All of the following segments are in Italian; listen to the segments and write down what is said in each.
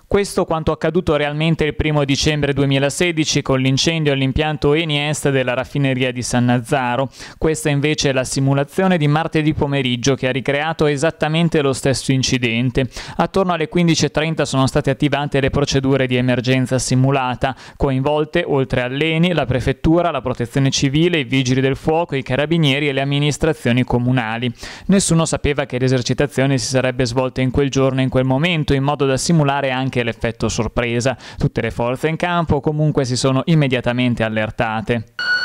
Questo quanto accaduto realmente il 1° dicembre 2016 con l'incendio all'impianto Eni-Est della raffineria di Sannazzaro. Questa invece è la simulazione di martedì pomeriggio che ha ricreato esattamente lo stesso incidente. Attorno alle 15:30 sono state attivate le procedure di emergenza simulata, coinvolte oltre all'Eni, la prefettura, la protezione civile, i vigili del fuoco, i carabinieri e le amministrazioni comunali. Nessuno sapeva che l'esercitazione si sarebbe svolta in quel giorno e in quel momento, in modo da simulare anche l'effetto sorpresa. Tutte le forze in campo comunque si sono immediatamente allertate.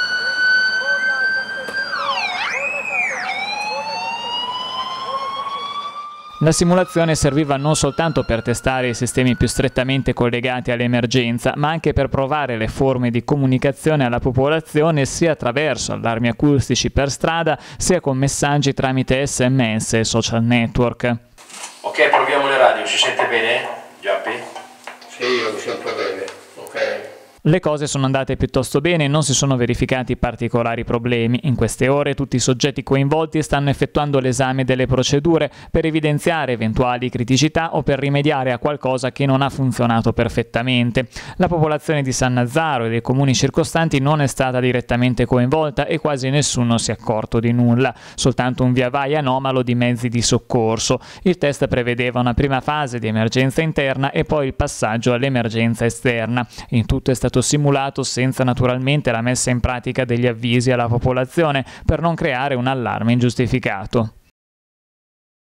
La simulazione serviva non soltanto per testare i sistemi più strettamente collegati all'emergenza, ma anche per provare le forme di comunicazione alla popolazione sia attraverso allarmi acustici per strada, sia con messaggi tramite SMS e social network. Ok, proviamo le radio, si sente bene? Giappi? Sì, io mi sento bene, ok. Le cose sono andate piuttosto bene e non si sono verificati particolari problemi. In queste ore tutti i soggetti coinvolti stanno effettuando l'esame delle procedure per evidenziare eventuali criticità o per rimediare a qualcosa che non ha funzionato perfettamente. La popolazione di Sannazzaro e dei comuni circostanti non è stata direttamente coinvolta e quasi nessuno si è accorto di nulla, soltanto un via vai anomalo di mezzi di soccorso. Il test prevedeva una prima fase di emergenza interna e poi il passaggio all'emergenza esterna. In tutto è stato simulato senza naturalmente la messa in pratica degli avvisi alla popolazione per non creare un allarme ingiustificato.